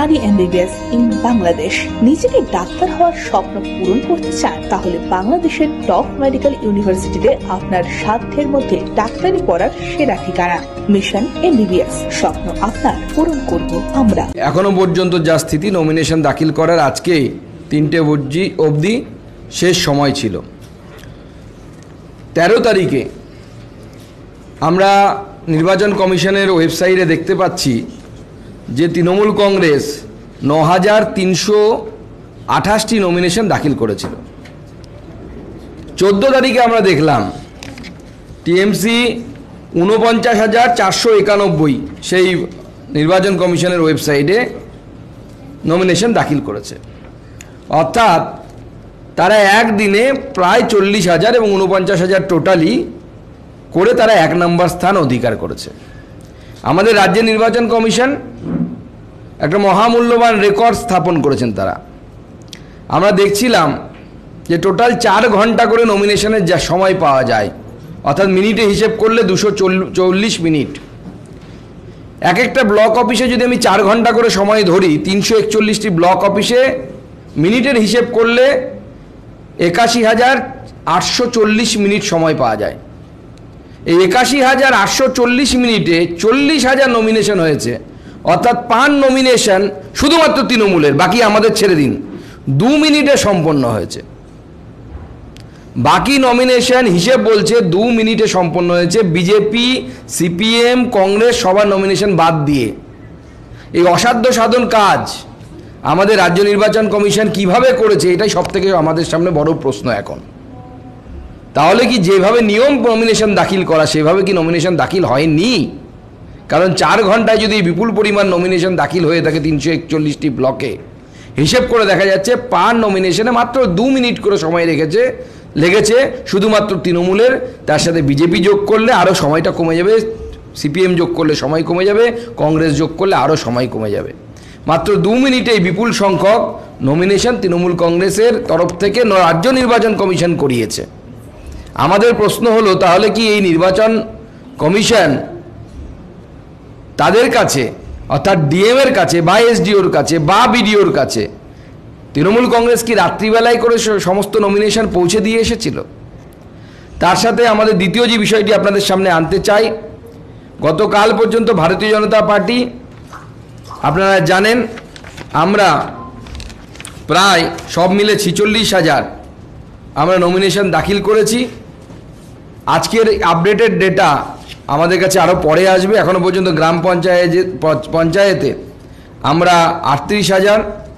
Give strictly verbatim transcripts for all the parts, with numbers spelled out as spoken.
প্রাণী MBBS in Bangladesh. নিজেকে doctor হওয়ার স্বপ্ন পূরণ করতে চান? তাহলে বাংলাদেশের টপ মেডিকেল ইউনিভার্সিটিতে আপনার সাধ্যের মধ্যে ডাক্তারি পড়ার সেরা ঠিকানা মিশন এমবিবিএস। স্বপ্ন আপনার পূরণ করব আমরা। এখনো পর্যন্ত যা স্থিতি, নমিনেশন দাখিল করার আজকে তিনটে অবধি শেষ সময় ছিল। তেরো তারিখে আমরা নির্বাচন কমিশনের ওয়েবসাইটে দেখতে পাচ্ছি যে তৃণমূল কংগ্রেস ন হাজার তিনশো আঠাশটি নমিনেশন দাখিল করেছিল। চোদ্দো তারিখে আমরা দেখলাম টিএমসি ঊনপঞ্চাশ হাজার চারশো একানব্বই সেই নির্বাচন কমিশনের ওয়েবসাইটে নমিনেশন দাখিল করেছে। অর্থাৎ তারা একদিনে প্রায় চল্লিশ হাজার এবং ঊনপঞ্চাশ হাজার টোটালি করে তারা এক নম্বর স্থান অধিকার করেছে। আমাদের রাজ্য নির্বাচন কমিশন একটা মহামূল্যবান রেকর্ড স্থাপন করেছেন তারা। আমরা দেখছিলাম যে টোটাল চার ঘন্টা করে নমিনেশনের যা সময় পাওয়া যায়, অর্থাৎ মিনিটে হিসেব করলে দুশো চল্লিশ মিনিট। এক একটা ব্লক অফিসে যদি আমি চার ঘন্টা করে সময় ধরি, তিনশো একচল্লিশটি ব্লক অফিসে মিনিটের হিসেব করলে একাশি হাজার আটশো চল্লিশ মিনিট সময় পাওয়া যায়। এই একাশি হাজার আটশো চল্লিশ মিনিটে চল্লিশ হাজার নমিনেশন হয়েছে, অর্থাৎ পান নমিনেশন শুধুমাত্র তৃণমূলের, বাকি আমাদের ছেড়ে দিন, দু মিনিটে সম্পন্ন হয়েছে। বাকি নমিনেশন হিসেব বলছে দু মিনিটে সম্পন্ন হয়েছে, বিজেপি, সিপিএম, কংগ্রেস সবার নমিনেশন বাদ দিয়ে। এই অসাধ্য সাধন কাজ আমাদের রাজ্য নির্বাচন কমিশন কিভাবে করেছে, এটাই সব থেকে আমাদের সামনে বড় প্রশ্ন এখন। তাহলে কি যেভাবে নিয়ম নমিনেশন দাখিল করা সেভাবে কি নমিনেশন দাখিল হয়নি? কারণ চার ঘন্টায় যদি বিপুল পরিমাণ নমিনেশন দাখিল হয়ে থাকে তিনশো একচল্লিশটি ব্লকে, হিসেব করে দেখা যাচ্ছে পার নমিনেশনে মাত্র দু মিনিট করে সময় রেখেছে লেগেছে শুধুমাত্র তৃণমূলের। তার সাথে বিজেপি যোগ করলে আরও সময়টা কমে যাবে, সিপিএম যোগ করলে সময় কমে যাবে, কংগ্রেস যোগ করলে আরও সময় কমে যাবে। মাত্র দু মিনিটেই বিপুল সংখ্যক নমিনেশন তৃণমূল কংগ্রেসের তরফ থেকে রাজ্য নির্বাচন কমিশন করিয়েছে। আমাদের প্রশ্ন হলো, তাহলে কি এই নির্বাচন কমিশন তাদের কাছে, অর্থাৎ ডিএমের কাছে বা এসডিওর কাছে বা বিডিওর কাছে তৃণমূল কংগ্রেস কি রাত্রিবেলায় করে সমস্ত নমিনেশন পৌঁছে দিয়ে এসেছিল? তার সাথে আমাদের দ্বিতীয় যে বিষয়টি আপনাদের সামনে আনতে চাই, গতকাল পর্যন্ত ভারতীয় জনতা পার্টি, আপনারা জানেন আমরা প্রায় সব মিলে ছিচল্লিশ হাজার আমরা নমিনেশন দাখিল করেছি। আজকের আপডেটেড ডেটা আমাদের কাছে আরও পরে আসবে। এখনও পর্যন্ত গ্রাম পঞ্চায়েত পঞ্চায়েতে আমরা আটত্রিশ হাজার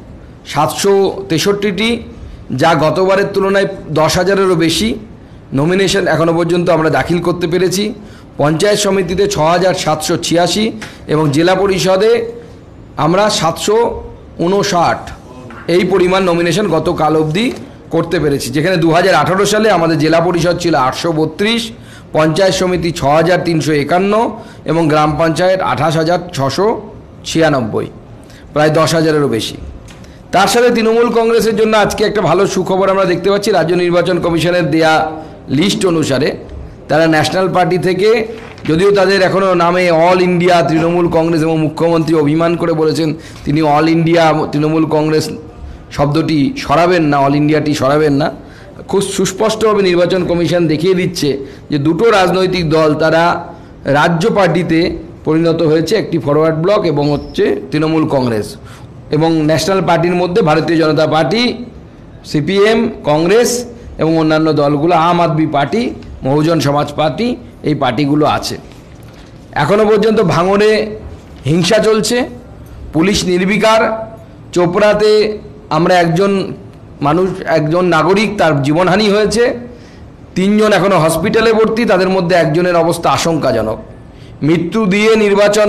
সাতশো তেষট্টিটি, যা গতবারের তুলনায় দশ হাজারেরও বেশি নমিনেশন এখনও পর্যন্ত আমরা দাখিল করতে পেরেছি। পঞ্চায়েত সমিতিতে ছ হাজার সাতশো ছিয়াশি এবং জেলা পরিষদে আমরা সাতশো উনষাট এই পরিমাণ নমিনেশন গতকাল অবধি করতে পেরেছি, যেখানে দু হাজার আঠারো সালে আমাদের জেলা পরিষদ ছিল আটশো বত্রিশ, পঞ্চায়েত সমিতি ছ হাজার তিনশো একান্ন এবং গ্রাম পঞ্চায়েত আঠাশ হাজার ছশো ছিয়ানব্বই, প্রায় দশ হাজারেরও বেশি। তার সাথে তৃণমূল কংগ্রেসের জন্য আজকে একটা ভালো সুখবর আমরা দেখতে পাচ্ছি। রাজ্য নির্বাচন কমিশনের দেয়া লিস্ট অনুসারে তারা ন্যাশনাল পার্টি থেকে, যদিও তাদের এখনও নামে অল ইন্ডিয়া তৃণমূল কংগ্রেস এবং মুখ্যমন্ত্রী অভিমান করে বলেছেন তিনি অল ইন্ডিয়া তৃণমূল কংগ্রেস শব্দটি সরাবেন না, অল ইন্ডিয়াটি সরাবেন না, খুব সুস্পষ্টভাবে নির্বাচন কমিশন দেখিয়ে দিচ্ছে যে দুটো রাজনৈতিক দল তারা রাজ্য পার্টিতে পরিণত হয়েছে, একটি ফরওয়ার্ড ব্লক এবং হচ্ছে তৃণমূল কংগ্রেস, এবং ন্যাশনাল পার্টির মধ্যে ভারতীয় জনতা পার্টি, সিপিএম, কংগ্রেস এবং অন্যান্য দলগুলো, আম আদমি পার্টি, বহুজন সমাজ পার্টি, এই পার্টিগুলো আছে। এখনও পর্যন্ত ভাঙড়ে হিংসা চলছে, পুলিশ নির্বিকার। চোপড়াতে আমরা একজন মানুষ, একজন নাগরিক, তার জীবনহানি হয়েছে, তিনজন এখনও হসপিটালে ভর্তি, তাদের মধ্যে একজনের অবস্থা আশঙ্কাজনক। মৃত্যু দিয়ে নির্বাচন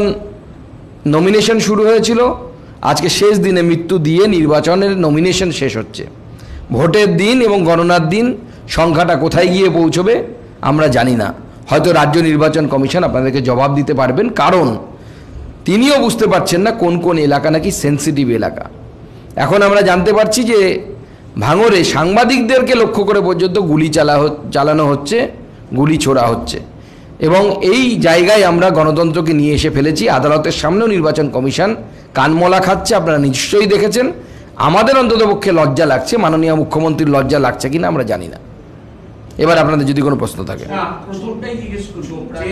নমিনেশন শুরু হয়েছিল, আজকে শেষ দিনে মৃত্যু দিয়ে নির্বাচনের নমিনেশন শেষ হচ্ছে। ভোটের দিন এবং গণনার দিন সংখ্যাটা কোথায় গিয়ে পৌঁছবে আমরা জানি না। হয়তো রাজ্য নির্বাচন কমিশন আপনাদেরকে জবাব দিতে পারবেন, কারণ তিনিও বুঝতে পারছেন না কোন কোন এলাকা নাকি সেন্সিটিভ এলাকা। এখন আমরা জানতে পারছি যে ভাঙড়ে সাংবাদিকদেরকে লক্ষ্য করে পর্যন্ত গুলি চালা চালানো হচ্ছে, গুলি ছোড়া হচ্ছে। এবং এই জায়গায় আমরা গণতন্ত্রকে নিয়ে এসে ফেলেছি। আদালতের সামনেও নির্বাচন কমিশন কানমলা খাচ্ছে, আপনারা নিশ্চয়ই দেখেছেন। আমাদের অন্ততপক্ষে লজ্জা লাগছে, মাননীয় মুখ্যমন্ত্রীর লজ্জা লাগছে কিনা আমরা জানি না। এবার আপনাদের যদি কোনো প্রশ্ন থাকে। প্রশ্নটাই জিজ্ঞেস করবো যে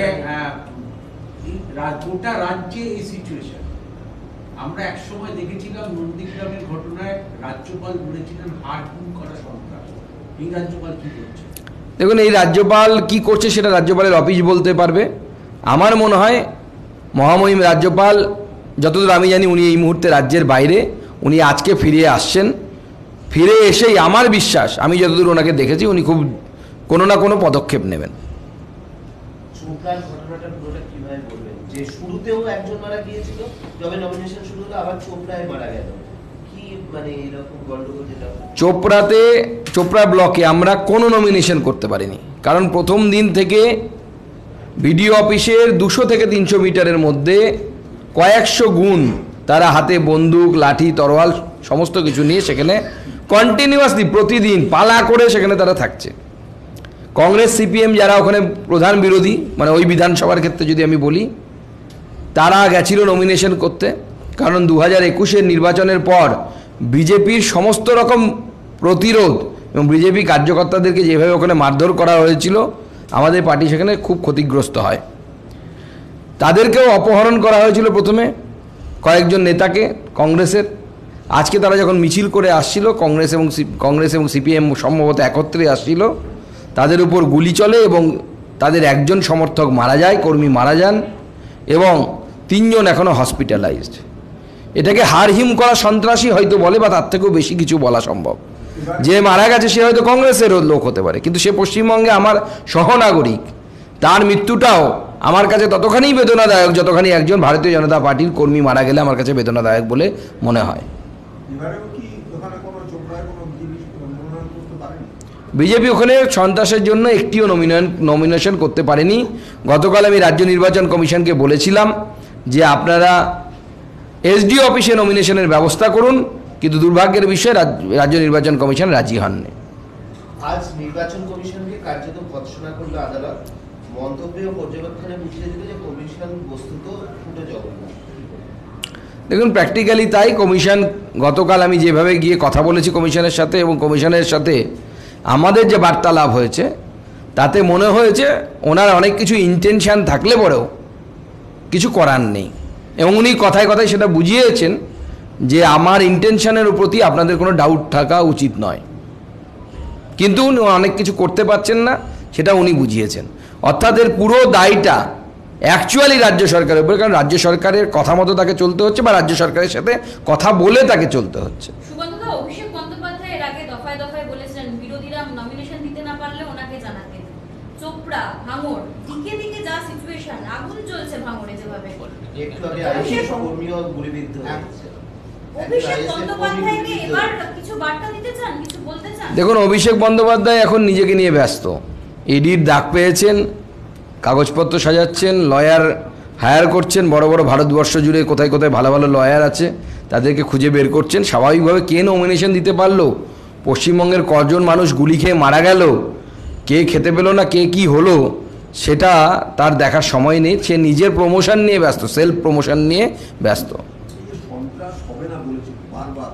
গোটা রাজ্যে এই সিচুয়েশন আমরা একসময় দেখেছিলাম নন্দীগ্রামের ঘটনায় রাজ্যপাল বলেছিলেন হারহুম করা সন্ত্রাস। এই রাজ্যপাল কি করছে? দেখুন, এই রাজ্যপাল কি করছে সেটা রাজ্যপালের অফিস বলতে পারবে। আমার মনে হয় মহামহিম রাজ্যপাল, যতদূর আমি জানি উনি এই মুহূর্তে রাজ্যের বাইরে, উনি আজকে ফিরে আসছেন। ফিরে এসেই আমার বিশ্বাস, আমি যতদূর ওনাকে দেখেছি, উনি খুব কোনো না কোনো পদক্ষেপ নেবেন। চোপড়ার ঘটনাটা পুরোটা কিভাবে বলবেন? যে শুরুতেও একজন মারা গিয়েছিল, যবে নমিনেশন শুরু হলো আবার চোপড়ায় মারা গেল, কি মানে এরকম গন্ডগোল যেটা? চোপড়াতে, চোপড়া ব্লকে আমরা কোনো নমিনেশন করতে পারিনি, কারণ প্রথম দিন থেকে বিডিও অফিসের দুশো থেকে তিনশো মিটারের মধ্যে কয়েকশো গুণ তারা হাতে বন্দুক, লাঠি, তরোয়াল সমস্ত কিছু নিয়ে সেখানে কন্টিনিউয়াসলি প্রতিদিন পালা করে সেখানে তারা থাকছে। কংগ্রেস, সিপিএম যারা ওখানে প্রধান বিরোধী, মানে ওই বিধানসভার ক্ষেত্রে যদি আমি বলি, তারা গেছিল নমিনেশন করতে, কারণ দু হাজার একুশের নির্বাচনের পর বিজেপির সমস্ত রকম প্রতিরোধ এবং বিজেপি কার্যকর্তাদেরকে যেভাবে ওখানে মারধর করা হয়েছিল, আমাদের পার্টি সেখানে খুব ক্ষতিগ্রস্ত হয়। তাদেরকেও অপহরণ করা হয়েছিল প্রথমে কয়েকজন নেতাকে কংগ্রেসের। আজকে তারা যখন মিছিল করে আসছিল, কংগ্রেস এবং কংগ্রেস এবং সিপিএম সম্ভবত একত্রে আসছিল, তাদের উপর গুলি চলে এবং তাদের একজন সমর্থক মারা যায়, কর্মী মারা যান, এবং তিনজন এখনও হসপিটালাইজড। এটাকে হারহিম করা সন্ত্রাসী হয়তো বলে, বা তার থেকেও বেশি কিছু বলা সম্ভব। যে মারা গেছে সে হয়তো কংগ্রেসের লোক হতে পারে, কিন্তু সে পশ্চিমবঙ্গে আমার সহনাগরিক। তার মৃত্যুটাও আমার কাছে ততখানি বেদনাদায়ক যতখানি একজন ভারতীয় জনতা পার্টির কর্মী মারা গেলে আমার কাছে বেদনাদায়ক বলে মনে হয়। বিজেপি ওখানে সন্ত্রাসের জন্য একটিও নমিনেশন নমিনেশন করতে পারেনি। গতকাল আমি রাজ্য নির্বাচন কমিশনকে বলেছিলাম যে আপনারা এসডি অফিসে নমিনেশনের ব্যবস্থা করুন, কিন্তু দুর্ভাগ্যের বিষয়ে রাজ্য নির্বাচন কমিশন রাজি হননি। আজ নির্বাচন কমিশনকে কার্যত ভৎসনা করল আদালত। মন্তব্য ও পর্যবেক্ষণে বুঝিয়ে দিল যে কমিশন বস্তুত ফুটে জগন্নাথ। দেখুন, প্র্যাকটিক্যালি তাই। কমিশন, গতকাল আমি যেভাবে গিয়ে কথা বলেছি কমিশনের সাথে, এবং কমিশনের সাথে আমাদের যে বার্তালাপ হয়েছে, তাতে মনে হয়েছে ওনার অনেক কিছু ইন্টেনশান থাকলে পরেও কিছু করার নেই, এবং উনি কথায় কথায় সেটা বুঝিয়েছেন যে আমার ইন্টেনশানের প্রতি আপনাদের কোনো ডাউট থাকা উচিত নয়, কিন্তু উনি অনেক কিছু করতে পারছেন না, সেটা উনি বুঝিয়েছেন। অর্থাৎ এর পুরো দায়টা অ্যাকচুয়ালি রাজ্য সরকারের উপরে, কারণ রাজ্য সরকারের কথা মতো তাকে চলতে হচ্ছে, বা রাজ্য সরকারের সাথে কথা বলে তাকে চলতে হচ্ছে। সুগন্ধদা, অভিষেক বন্দ্যোপাধ্যায় এর আগে দফায় দফায় বলেছেন বিরোধীরা নমিনেশন দিতে না পারলে ওনাকে জানাতে। চোপড়া, ভাঙড়, দিকে দিকে যা সিচুয়েশন, আগুন জ্বলছে ভাঙড়ে যেভাবে। একটু আগে আইএসএফ কর্মীও গুলিবিদ্ধ হয়েছে। অভিষেক বন্দ্যোপাধ্যায়কে এবার কিছু বার্তা দিতে চান, কিছু বলতে চান? দেখুন, অভিষেক বন্দ্যোপাধ্যায় এখন নিজেকে নিয়ে ব্যস্ত। ইডির ডাক পেয়েছেন, কাগজপত্র সাজাচ্ছেন, লয়ার হায়ার করছেন, বড় বড় ভারতবর্ষ জুড়ে কোথায় কোথায় ভালো ভালো লয়ার আছে তাদেরকে খুঁজে বের করছেন। স্বাভাবিকভাবে কে নমিনেশন দিতে পারলো, পশ্চিমবঙ্গের কজন মানুষ গুলি খেয়ে মারা গেল, কে খেতে পেলো না, কে কি হলো, সেটা তার দেখার সময় নেই। সে নিজের প্রমোশন নিয়ে ব্যস্ত, সেলফ প্রমোশন নিয়ে ব্যস্ত। সন্ত্রাস হবে না বলেছে বারবার,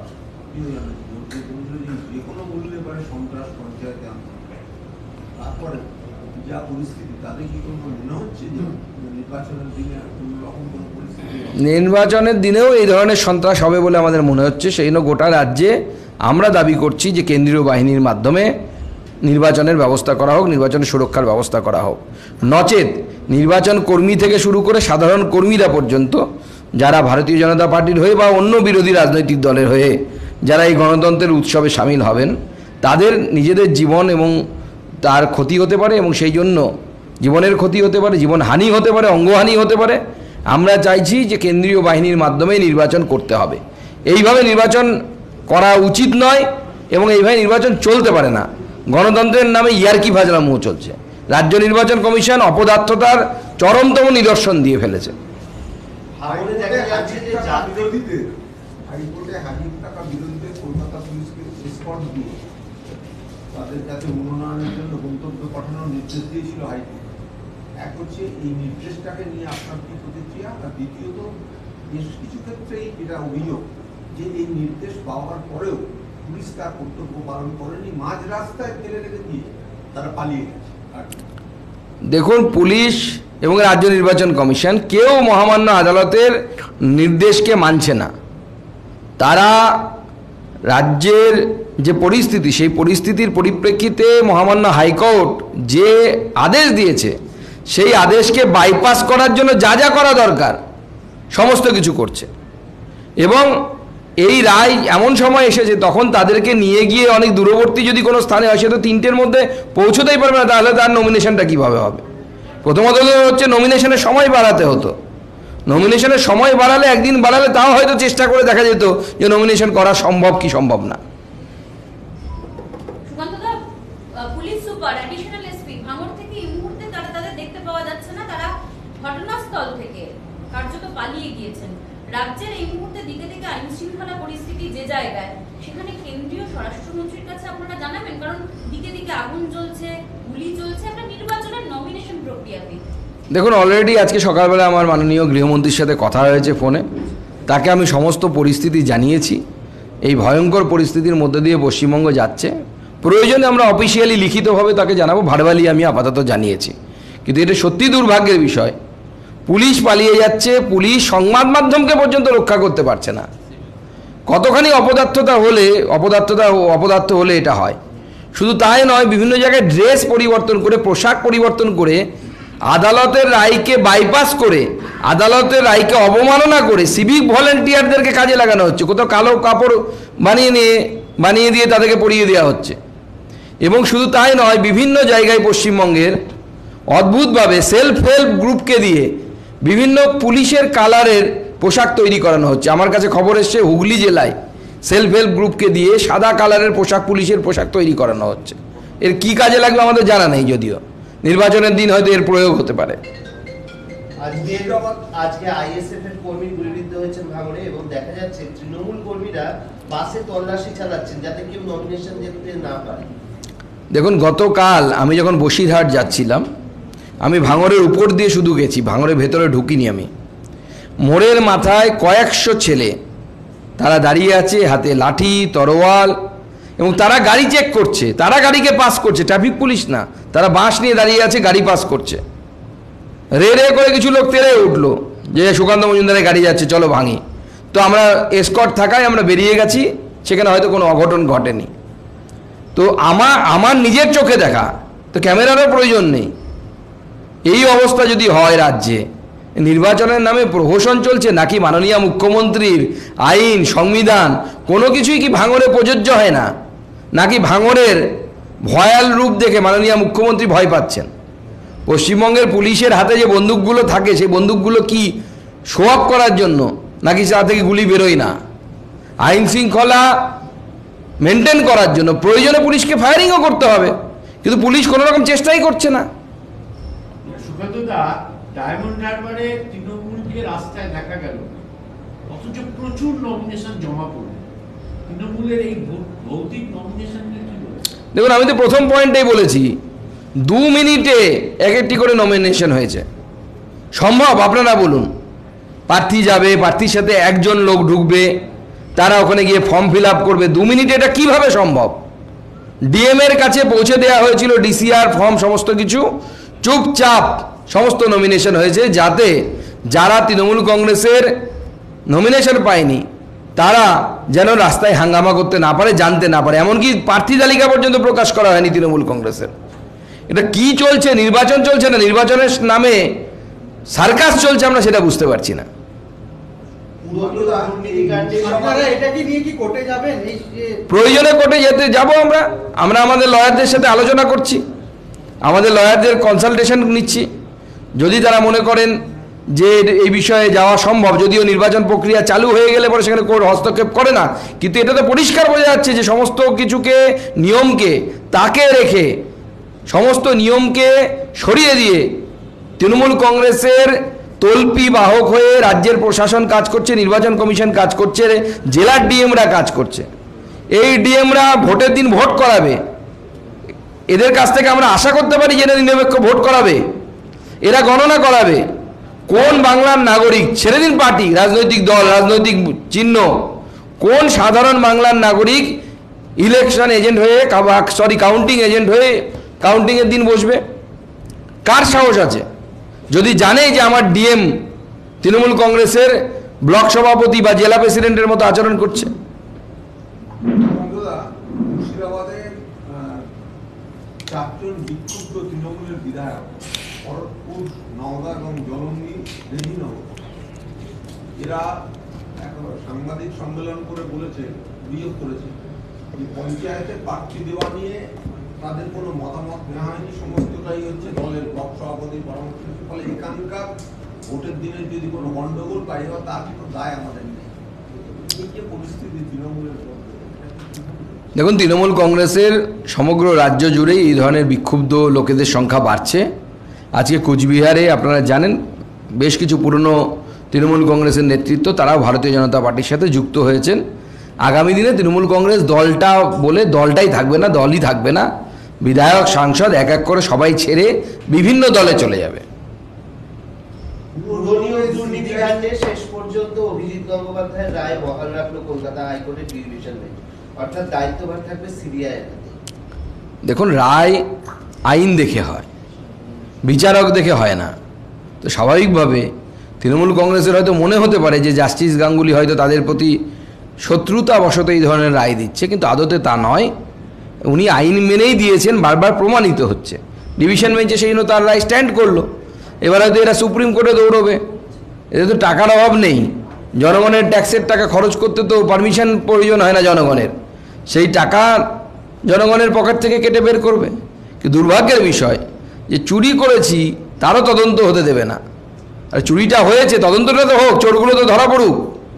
যে কোনো মূল্যে পারে সন্ত্রাস পঞ্চায়েতে আনতে। তারপরে যা পরিস্থিতি, তাদের কি কোনো মনে হচ্ছে যে নির্বাচনের দিনে কোনো রকম কোনো পরিস্থিতি? নির্বাচনের দিনেও এই ধরনের সন্ত্রাস হবে বলে আমাদের মনে হচ্ছে। সেই জন্য গোটা রাজ্যে আমরা দাবি করছি যে কেন্দ্রীয় বাহিনীর মাধ্যমে নির্বাচনের ব্যবস্থা করা হোক, নির্বাচনের সুরক্ষার ব্যবস্থা করা হোক। নচেত নির্বাচন কর্মী থেকে শুরু করে সাধারণ কর্মীরা পর্যন্ত, যারা ভারতীয় জনতা পার্টির হয়ে বা অন্য বিরোধী রাজনৈতিক দলের হয়ে যারা এই গণতন্ত্রের উৎসবে সামিল হবেন, তাদের নিজেদের জীবন এবং তার ক্ষতি হতে পারে, এবং সেই জন্য জীবনের ক্ষতি হতে পারে, জীবনহানি হতে পারে, অঙ্গহানি হতে পারে। আমরা চাইছি যে কেন্দ্রীয় বাহিনীর মাধ্যমে নির্বাচন করতে হবে। এইভাবে নির্বাচন করা উচিত নয়, এবং এইভাবে নির্বাচন চলতে পারে না। গণতন্ত্রের নামে ইয়ার্কি ফাজলামো চলছে। রাজ্য নির্বাচন কমিশন অপদার্থতার চরমতম নিদর্শন দিয়ে ফেলেছে। ভাঙড়ে দেখা যাচ্ছে যে বিরোধীদের হাইকোর্টে হাজির থাকা বিরোধীদের কলকাতা পুলিশকে এসকর্ট দিয়ে তাদের কাছে মনোনয়নের জন্য গন্তব্য পাঠানোর নির্দেশ দিয়েছিল হাইকোর্ট। এক হচ্ছে এই নির্দেশটাকে নিয়ে আপনার কি প্রতিক্রিয়া, আর দ্বিতীয়ত বেশ কিছু ক্ষেত্রেই এটা অভিযোগ যে এই নির্দেশ পাওয়ার পরেও পুলিশ তার কর্তব্য পালন করেনি, মাঝ রাস্তায় ফেলে রেখে দিয়ে তারা পালিয়ে গেছে। আর দেখুন, পুলিশ এবং রাজ্য নির্বাচন কমিশন কেউ মহামান্য আদালতের নির্দেশকে মানছে না। তারা রাজ্যের যে পরিস্থিতি, সেই পরিস্থিতির পরিপ্রেক্ষিতে মহামান্য হাইকোর্ট যে আদেশ দিয়েছে সেই আদেশকে বাইপাস করার জন্য যা যা করা দরকার সমস্ত কিছু করছে। এবং এই রায় এমন সময় এসেছে তখন তাদেরকে নিয়ে গিয়ে অনেক দূরবর্তী যদি কোনো স্থানে হয়, সে তো তিনটের মধ্যে পৌঁছতেই পারবে না, তাহলে তার নমিনেশনটা কীভাবে হবে? প্রথমত হচ্ছে নমিনেশনের সময় বাড়াতে হতো। নমিনেশনের সময় বাড়ালে, একদিন বাড়ালে তাও হয়তো চেষ্টা করে দেখা যেত যে নমিনেশন করা সম্ভব কি সম্ভব না। সুকান্তদা, পুলিশ সুপার অ্যাডিশনাল এসপি ভাঙড় থেকে এই মুহূর্তে তারা তাদের দেখতে পাওয়া যাচ্ছে না, তারা ঘটনাস্থল থেকে কার্যত পালিয়ে গিয়েছেন। রাজ্যের এই মুহূর্তে দিকে দিকে আইন শৃঙ্খলা পরিস্থিতি যে জায়গায়, সেখানে কেন্দ্রীয় স্বরাষ্ট্রমন্ত্রীর কাছে আপনারা জানাবেন, কারণ দিকে দিকে আগুন জ্বলছে, গুলি চলছে, একটা নির্বাচনের নমিনেশন প্রক্রিয়াতে। দেখুন, অলরেডি আজকে সকালবেলা আমার মাননীয় গৃহমন্ত্রীর সাথে কথা হয়েছে ফোনে। তাকে আমি সমস্ত পরিস্থিতি জানিয়েছি। এই ভয়ঙ্কর পরিস্থিতির মধ্যে দিয়ে পশ্চিমবঙ্গ যাচ্ছে, প্রয়োজনে আমরা অফিসিয়ালি লিখিতভাবে তাকে জানাবো, ভার্বালি আমি আপাতত জানিয়েছি। কিন্তু এটা সত্যি দুর্ভাগ্যের বিষয়, পুলিশ পালিয়ে যাচ্ছে, পুলিশ সংবাদ মাধ্যমকে পর্যন্ত রক্ষা করতে পারছে না। কতখানি অপদার্থতা হলে অপদার্থতা অপদার্থ হলে এটা হয়। শুধু তাই নয়, বিভিন্ন জায়গায় ড্রেস পরিবর্তন করে, পোশাক পরিবর্তন করে, আদালতের রায়কে বাইপাস করে, আদালতের রায়কে অবমাননা করে সিভিক ভলেন্টিয়ারদেরকে কাজে লাগানো হচ্ছে। কোথাও কালো কাপড় বানিয়ে নিয়ে বানিয়ে দিয়ে তাদেরকে পরিয়ে দেওয়া হচ্ছে। এবং শুধু তাই নয়, বিভিন্ন জায়গায় পশ্চিমবঙ্গের অদ্ভুতভাবে সেলফ হেল্প গ্রুপকে দিয়ে বিভিন্ন পুলিশের কালারের পোশাক তৈরি করানো হচ্ছে। আমার কাছে খবর এসছে হুগলি জেলায় সেলফ হেল্প গ্রুপকে দিয়ে সাদা কালারের পোশাক, পুলিশের পোশাক তৈরি করানো হচ্ছে। এর কি কাজে লাগবে আমাদের জানা নেই, যদিও নির্বাচনের দিন হয়তো এর প্রয়োগ হতে পারে। আজকে আজকে আইএসএফ এর কর্মী গুলিবিদ্ধ হয়েছেন ভাঙড়ে, এবং দেখা যাচ্ছে তৃণমূল কর্মীরা বাসে তল্লাশি চালাচ্ছেন যাতে কেউ নমিনেশন দিতে না পারে। দেখুন, গতকাল আমি যখন বসিরহাট যাচ্ছিলাম, আমি ভাঙড়ের উপর দিয়ে শুধু গেছি, ভাঙড়ের ভেতরে ঢুকিনি। আমি মোড়ের মাথায় কয়েকশো ছেলে তারা দাঁড়িয়ে আছে, হাতে লাঠি তরোয়াল, এবং তারা গাড়ি চেক করছে, তারা গাড়িকে পাস করছে, ট্রাফিক পুলিশ না, তারা বাঁশ নিয়ে দাঁড়িয়ে আছে, গাড়ি পাস করছে। রে রে করে কিছু লোক তেড়ে উঠলো যে সুকান্ত মজুমদারের গাড়ি যাচ্ছে, চলো ভাঙি। তো আমরা এসকর্ট থাকায় আমরা বেরিয়ে গেছি, সেখানে হয়তো কোনো অঘটন ঘটেনি। তো আমার আমার নিজের চোখে দেখা, তো ক্যামেরারও প্রয়োজন নেই। এই অবস্থা যদি হয় রাজ্যে, নির্বাচনের নামে প্রহসন চলছে নাকি মাননীয় মুখ্যমন্ত্রীর আইন সংবিধান কোনো কিছুই কি ভাঙড়ে প্রযোজ্য হয় না, নাকি ভাঙড়ের ভয়াল রূপ দেখে মাননীয় মুখ্যমন্ত্রী ভয় পাচ্ছেন? পশ্চিমবঙ্গের পুলিশের হাতে যে বন্দুকগুলো থাকে, সেই বন্দুকগুলো কি শো অফ করার জন্য, নাকি তা থেকে গুলি বেরোয় না? আইন শৃঙ্খলা মেনটেন করার জন্য প্রয়োজনে পুলিশকে ফায়ারিংও করতে হবে, কিন্তু পুলিশ কোনো রকম চেষ্টাই করছে না। সুকান্তদা, ডায়মন্ড হারবারে তৃণমূলকে রাস্তায় দেখা গেল, অথচ প্রচুর নমিনেশন জমা পড়ল। তৃণমূলের এই ভৌতিক নমিনেশন নিয়ে কি বলছে? দেখুন, আমি তো প্রথম পয়েন্টেই বলেছি, দু মিনিটে এক একটি করে নমিনেশন হয়েছে। সম্ভব? আপনারা বলুন। প্রার্থী যাবে, প্রার্থীর সাথে একজন লোক ঢুকবে, তারা ওখানে গিয়ে ফর্ম ফিল আপ করবে, দু মিনিটে এটা কিভাবে সম্ভব? ডিএম এর কাছে পৌঁছে দেওয়া হয়েছিল ডিসিআর ফর্ম, সমস্ত কিছু, চুপচাপ সমস্ত নমিনেশন হয়েছে, যাতে যারা তৃণমূল কংগ্রেসের নমিনেশন পায়নি তারা যেন রাস্তায় হাঙ্গামা করতে না পারে, জানতে না পারে। এমনকি প্রার্থী তালিকা পর্যন্ত প্রকাশ করা হয়নি তৃণমূল কংগ্রেসের। এটা কি চলছে? নির্বাচন চলছে না নির্বাচনের নামে সার্কাস চলছে, আমরা সেটা বুঝতে পারছি না। প্রয়োজনে কোর্টে যেতে যাব আমরা আমরা আমাদের লয়ারদের সাথে আলোচনা করছি, আমাদের লয়ারদের কনসালটেশন নিচ্ছি। যদি তারা মনে করেন যে এই বিষয়ে যাওয়া সম্ভব, যদিও নির্বাচন প্রক্রিয়া চালু হয়ে গেলে পরে সেখানে কোর্ট হস্তক্ষেপ করে না, কিন্তু এটা তো পরিষ্কার বোঝা যাচ্ছে যে সমস্ত কিছুকে, নিয়মকে তাকে রেখে, সমস্ত নিয়মকে সরিয়ে দিয়ে তৃণমূল কংগ্রেসের তল্পি বাহক হয়ে রাজ্যের প্রশাসন কাজ করছে, নির্বাচন কমিশন কাজ করছে, জেলার ডিএমরা কাজ করছে। এই ডিএমরা ভোটের দিন ভোট করাবে, এদের কাছ থেকে আমরা আশা করতে পারি যে এরা নিরপেক্ষ ভোট করাবে? এরা গণনা করাবে কোন বাংলার নাগরিক, ছেড়ে দিন পার্টি, রাজনৈতিক দল, রাজনৈতিক চিহ্ন, কোন সাধারণ বাংলার নাগরিক ইলেকশন এজেন্ট হয়ে, সরি কাউন্টিং এজেন্ট হয়ে কাউন্টিংয়ের দিন বসবে? কার সাহস আছে? যদি জানে যে আমার ডিএম তৃণমূল কংগ্রেসের ব্লক সভাপতি বা জেলা প্রেসিডেন্টের মতো আচরণ করছে। মুর্শিদাবাদের চারজন বিক্ষুব্ধ তৃণমূলের বিধায়ক খড়গপুর, নওদা এবং জলঙ্গি, রেজিনগর, এরা এক সাংবাদিক সম্মেলন করে বলেছে, অভিযোগ করেছে যে পঞ্চায়েতে প্রার্থী দেওয়া নিয়ে তাদের কোনো মতামত নেওয়া হয়নি, সমস্তটাই হচ্ছে দলের ব্লক সভাপতির পরামর্শ। ফলে এখানকার ভোটের দিনের যদি কোনো গন্ডগোল পাই হয় তার কোনো দায় আমাদের নেই। এই যে পরিস্থিতি তৃণমূলের, দেখুন, তৃণমূল কংগ্রেসের সমগ্র রাজ্য জুড়েই এই ধরনের বিক্ষুব্ধ লোকেদের সংখ্যা বাড়ছে। আজকে কোচবিহারে আপনারা জানেন বেশ কিছু পুরনো তৃণমূল কংগ্রেসের নেতৃত্ব তারাও ভারতীয় জনতা পার্টির সাথে যুক্ত হয়েছেন। আগামী দিনে তৃণমূল কংগ্রেস দলটা বলে দলটাই থাকবে না, দলই থাকবে না, বিধায়ক সাংসদ এক এক করে সবাই ছেড়ে বিভিন্ন দলে চলে যাবে। দুর্নীতিকাণ্ডে শেষ পর্যন্ত অভিজিৎ গঙ্গোপাধ্যায়ের রায় বহাল রাখলো কলকাতা হাইকোর্টের ডিভিশন বেঞ্চ, অর্থাৎ দায়িত্বভার থাকবে সিবিআই। দেখুন, রায় আইন দেখে হয়, বিচারক দেখে হয় না। তো স্বাভাবিকভাবে তৃণমূল কংগ্রেসের হয়তো মনে হতে পারে যে জাস্টিস গাঙ্গুলি হয়তো তাদের প্রতি শত্রুতাবশত এই ধরনের রায় দিচ্ছে, কিন্তু আদতে তা নয়। উনি আইন মেনেই দিয়েছেন, বারবার প্রমাণিত হচ্ছে। ডিভিশন বেঞ্চে সেই জন্য তার রায় স্ট্যান্ড করলো। এবার হয়তো এরা সুপ্রিম কোর্টে দৌড়বে। এদের তো টাকার অভাব নেই, জনগণের ট্যাক্সের টাকা খরচ করতে তো পারমিশন প্রয়োজন হয় না জনগণের, সেই টাকা জনগণের পকেট থেকে কেটে বের করবে। কিন্তু দুর্ভাগ্যের বিষয় যে চুরি করেছি তারও তদন্ত হতে দেবে না। আর চুরিটা হয়েছে, তদন্তটা তো হোক, চোরগুলো তো ধরা পড়ুক।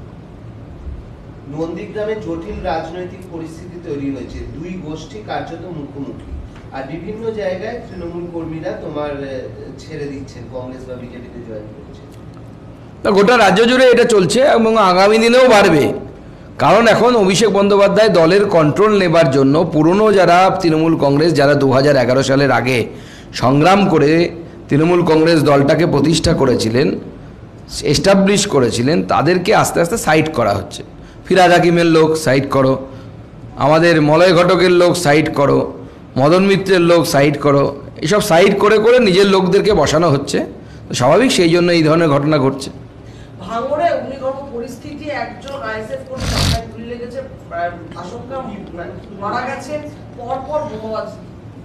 নন্দীগ্রামে জটিল রাজনৈতিক পরিস্থিতি তৈরি হয়েছে, দুই গোষ্ঠী কার্যত মুখোমুখি, আর বিভিন্ন জায়গায় তৃণমূল কর্মীরা তোমার ছেড়ে দিচ্ছেন, কংগ্রেস বা বিজেপিতে জয়েন করছে। গোটা রাজ্য জুড়ে এটা চলছে এবং আগামী দিনেও বাড়বে। কারণ এখন অভিষেক বন্দ্যোপাধ্যায় দলের কন্ট্রোল নেবার জন্য পুরনো যারা তৃণমূল কংগ্রেস, যারা দু হাজার এগারো সালের আগে সংগ্রাম করে তৃণমূল কংগ্রেস দলটাকে প্রতিষ্ঠা করেছিলেন, এস্টাবলিশ করেছিলেন, তাদেরকে আস্তে আস্তে সাইড করা হচ্ছে। ফিরাজ হাকিমের লোক সাইড করো, আমাদের মলয় ঘটকের লোক সাইড করো, মদন মিত্রের লোক সাইড করো, এসব সাইড করে করে নিজের লোকদেরকে বসানো হচ্ছে। স্বাভাবিক, সেই জন্য এই ধরনের ঘটনা ঘটছে। ভাঙড়ে অগ্নিগর্ভ পরিস্থিতি, একজন আইএসএফ কর্মী মাথায় গুলি লেগেছে, আশঙ্কা মারা গেছে, পরপর বোমাবাজি।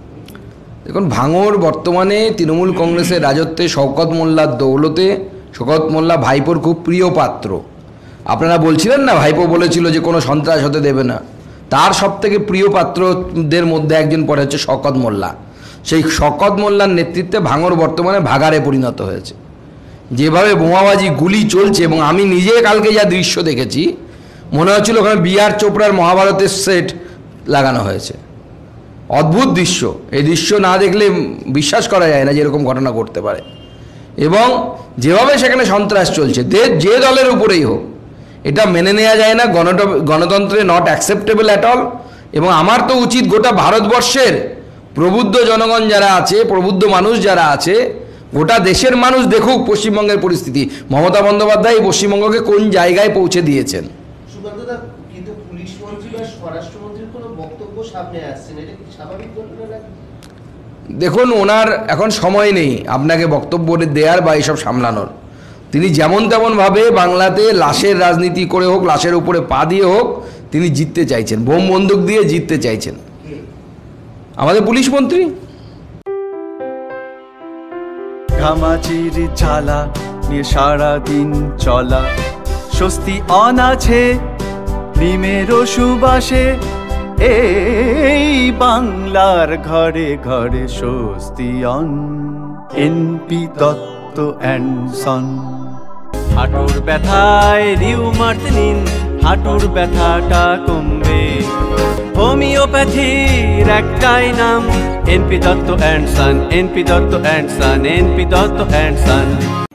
দেখুন, ভাঙড় বর্তমানে তৃণমূল কংগ্রেসের রাজত্বে শওকত মোল্লার দৌলতে, শওকত মোল্লা ভাইপোর খুব প্রিয় পাত্র। আপনারা বলছিলেন না ভাইপো বলেছিল যে কোনো সন্ত্রাস হতে দেবে না, তার সবথেকে প্রিয় পাত্রদের মধ্যে একজন পরে হচ্ছে শওকত মোল্লা। সেই শওকত মোল্লার নেতৃত্বে ভাঙড় বর্তমানে ভাগাড়ে পরিণত হয়েছে। যেভাবে বোমাবাজি গুলি চলছে, এবং আমি নিজে কালকে যা দৃশ্য দেখেছি, মনে হচ্ছিল ওখানে বি আর চোপড়ার মহাভারতের সেট লাগানো হয়েছে। অদ্ভুত দৃশ্য, এই দৃশ্য না দেখলে বিশ্বাস করা যায় না যে এরকম ঘটনা ঘটতে পারে। এবং যেভাবে সেখানে সন্ত্রাস চলছে, যে দলের উপরেই হোক, এটা মেনে নেওয়া যায় না, গণতন্ত্রে নট অ্যাকসেপ্টেবল অ্যাট অল। এবং আমার তো উচিত গোটা ভারতবর্ষের প্রবুদ্ধ জনগণ যারা আছে, প্রবুদ্ধ মানুষ যারা আছে, গোটা দেশের মানুষ দেখুক পশ্চিমবঙ্গের পরিস্থিতি। মমতা বন্দ্যোপাধ্যায় পশ্চিমবঙ্গকে কোন জায়গায় পৌঁছে দিয়েছেন। সুকান্তদা, কিন্তু পুলিশ মন্ত্রী বা স্বরাষ্ট্রমন্ত্রীর কোনো বক্তব্য সামনে আসছে না, এটা কি স্বাভাবিক ঘটনা নাকি? দেখুন, ওনার এখন সময় নেই আপনাকে বক্তব্য দেওয়ার বা এসব সামলানোর। তিনি যেমন তেমনভাবে বাংলাতে লাশের রাজনীতি করে হোক, লাশের উপরে পা দিয়ে হোক, তিনি জিততে চাইছেন, বোম বন্দুক দিয়ে জিততে চাইছেন। আমাদের পুলিশ মন্ত্রী ঘামাচির জ্বালা নিয়ে সারাদিন চলা, স্বস্তি অনাছে নিমের সুবাসে, এই বাংলার ঘরে ঘরে স্বস্তি অন। NP Dutta and son. হাঁটুর ব্যথায় রিউমার্স নিন, হাঁটুর ব্যথাটা কমবে। হোমিওপ্যাথির একটাই নাম, NP Dutta and son, NP Dutta and son, NP Dutta and Son.